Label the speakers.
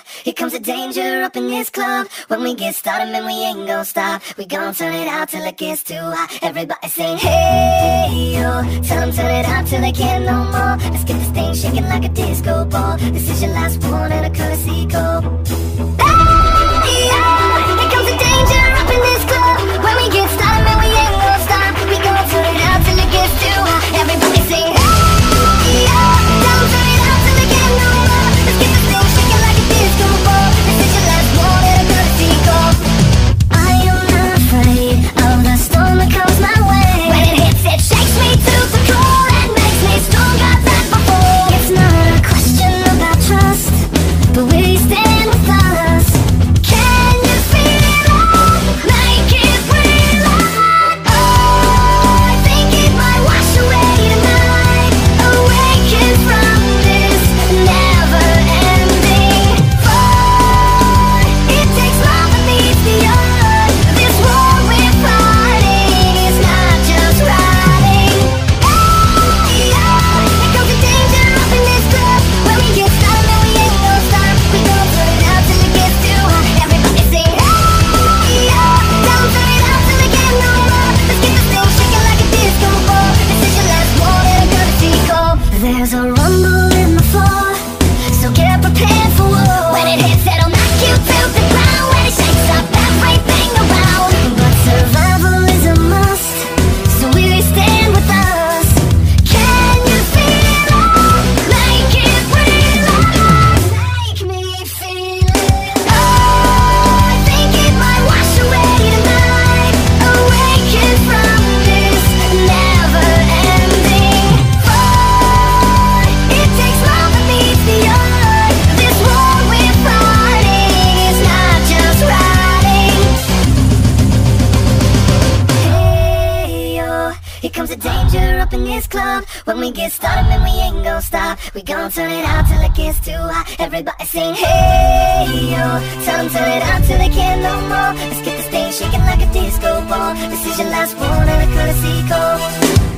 Speaker 1: here comes the danger up in this club. When we get started, man, we ain't gon' stop. We gon' turn it out till it gets too hot. Everybody sing, hey, yo. Tell them turn it out till they can't no more. Let's get this thing shaking like a disco ball. This is your last one and a courtesy call. Hey, yo, here comes the danger up in this club. When we get started, man, we ain't gon' stop. We gon' turn it out till it gets too hot. Everybody sing, hey, yo. Tell them turn it out till they can't no more. Let's get this thing shaking like a disco ball. This is your last one and a courtesy call. I am not afraid of the storm that comes my way. When it hits, it shakes me to the core and makes me stronger than before. It's not a question about trust, but will you stand with us? Can you feel it? Make it real. Oh, I think it might wash away tonight. Awaken from this never-ending fight. It takes love that leads the earth. This war we're fighting is not just riding. Hey, yeah, here comes the danger up in this club. When we get started, man, we ain't gon' stop. We gon' turn it out till it gets too hot. Everybody sing, hey, yeah. Tell them turn it out till they can't no more. Let's get this thing shaking like a disco ball. This is your last one and a courtesy call. There's a rumble in the floor, so get prepared for war. When it hits, it'll knock you to the ground. When it shakes up everything around. But survival is a must, so will you stand with us? Can you feel it? Make it real. Make me feel it. Oh, I think it might wash away tonight. Awaken from this never-ending fight. It takes love that leads the earth. This war we're fighting is not just riding. Hey, yo, here comes the danger up in this club. When we get started, man, we ain't gon' stop. We gon' turn it out till it gets too hot. Everybody sing, hey, yo. Tell them turn it out till they can't no more. Let's get this thing shaking like a disco ball. This is your last one and a courtesy call.